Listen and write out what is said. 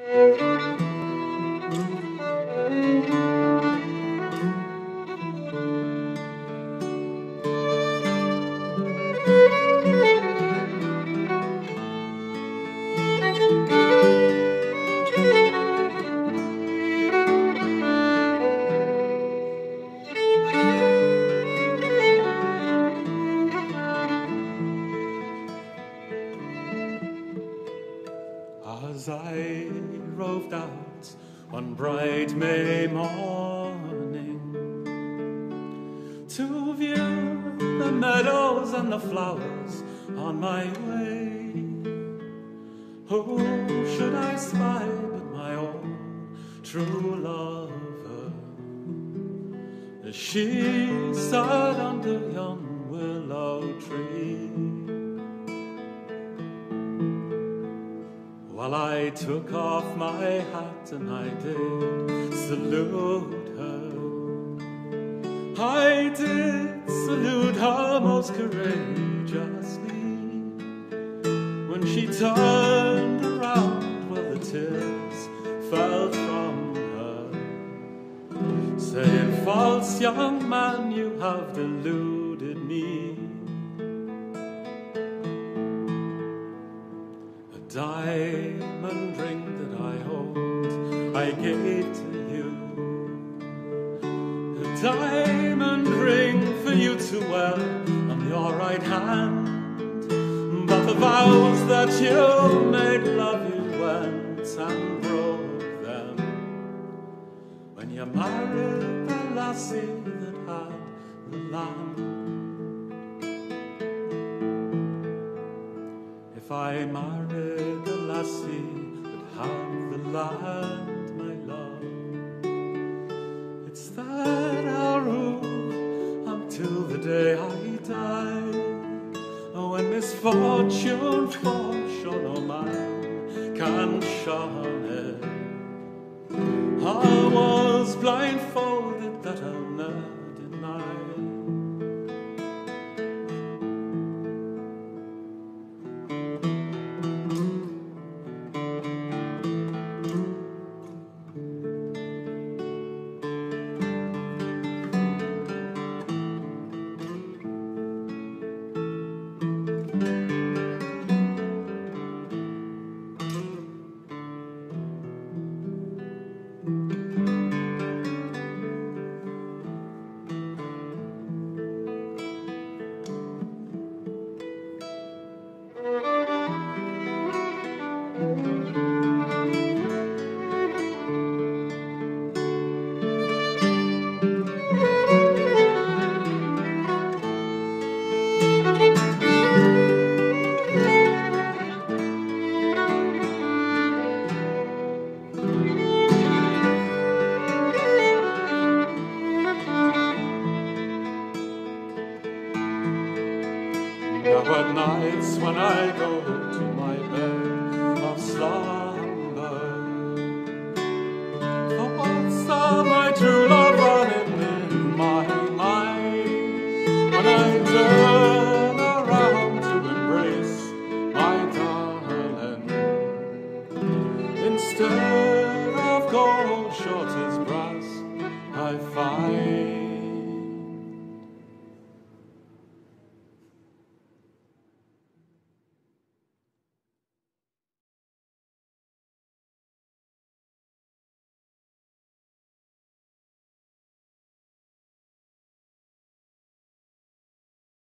As I roved out one bright May morning to view the meadows and the flowers on my way, who should I spy but my own true lover, as she sat under yon willow tree. Well, I took off my hat and I did salute her. I did salute her most courageously. When she turned around, well, the tears fell from her, saying, "False young man, you have deluded me. Diamond ring that I hold, I gave to you. A diamond ring for you to wear on your right hand. But the vows that you made love, you went and broke them when you married the lassie that had the land. If I married the lassie that had the land, my love, it's that I'll rule until the day I die. When misfortune falls, sure no man can shun it. I was blindfolded, that I'll never deny. Now at nights when I go to my bed of slumber,